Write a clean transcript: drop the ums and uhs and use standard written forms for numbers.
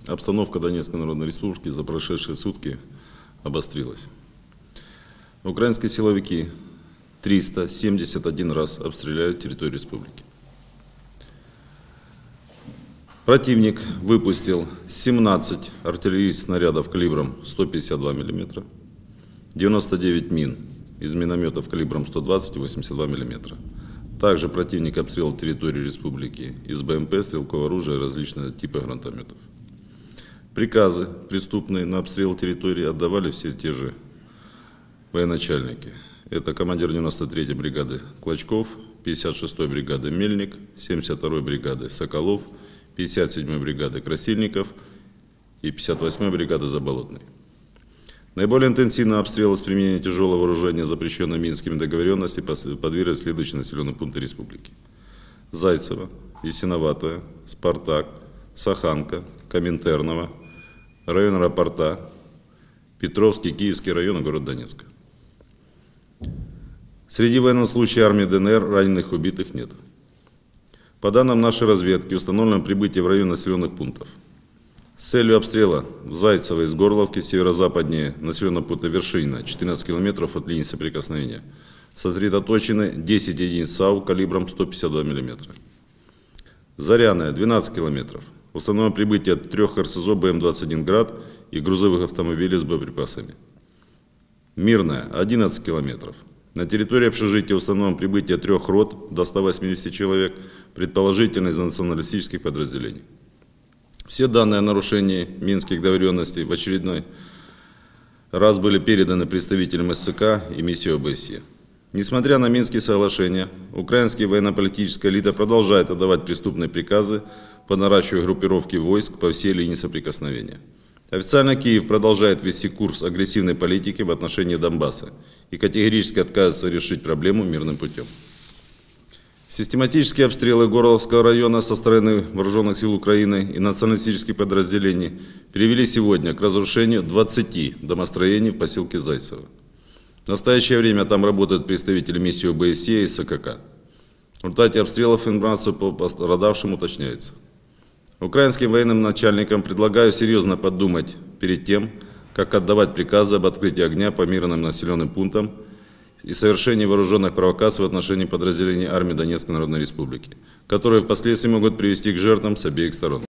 Обстановка Донецкой Народной Республики за прошедшие сутки обострилась. Украинские силовики 371 раз обстреляли территорию республики. Противник выпустил 17 артиллерийских снарядов калибром 152 мм, 99 мин из минометов калибром 120 и 82 мм. Также противник обстрелял территорию республики из БМП, стрелкового оружия и различные типы гранатометов. Приказы преступные на обстрел территории отдавали все те же военачальники. Это командир 93-й бригады Клочков, 56-й бригады Мельник, 72-й бригады Соколов, 57-й бригады Красильников и 58-й бригады Заболотной. Наиболее интенсивно обстрелы с применением тяжелого вооружения, запрещенной Минскими договоренностями, подверглись следующие населенные пункты республики: Зайцево, Ясиноватое, Спартак, Саханка, Коминтерново, район аэропорта, Петровский, Киевский район и город Донецк. Среди военнослужащих армии ДНР раненых и убитых нет. По данным нашей разведки, установлено прибытие в район населенных пунктов. С целью обстрела в Зайцево из Горловки, северо-западнее населенного пункта Вершинина, 14 километров от линии соприкосновения, сосредоточены 10 единиц САУ калибром 152 мм. Заряная, 12 километров. Установлено прибытие 3 РСЗО БМ-21 «Град» и грузовых автомобилей с боеприпасами. Мирная, 11 километров. На территории общежития установлено прибытие 3 рот до 180 человек, предположительно из националистических подразделений. Все данные о нарушении Минских договоренностей в очередной раз были переданы представителям СЦК и миссии ОБСЕ. Несмотря на Минские соглашения, украинская военно-политическая элита продолжает отдавать преступные приказы по наращиванию группировки войск по всей линии соприкосновения. Официально Киев продолжает вести курс агрессивной политики в отношении Донбасса и категорически отказывается решить проблему мирным путем. Систематические обстрелы Горловского района со стороны вооруженных сил Украины и националистических подразделений привели сегодня к разрушению 20 домостроений в поселке Зайцево. В настоящее время там работают представители миссии ОБСЕ и СКК. В результате обстрелов информация по пострадавшим уточняется. Украинским военным начальникам предлагаю серьезно подумать перед тем, как отдавать приказы об открытии огня по мирным населенным пунктам и совершении вооруженных провокаций в отношении подразделений армии Донецкой Народной Республики, которые впоследствии могут привести к жертвам с обеих сторон.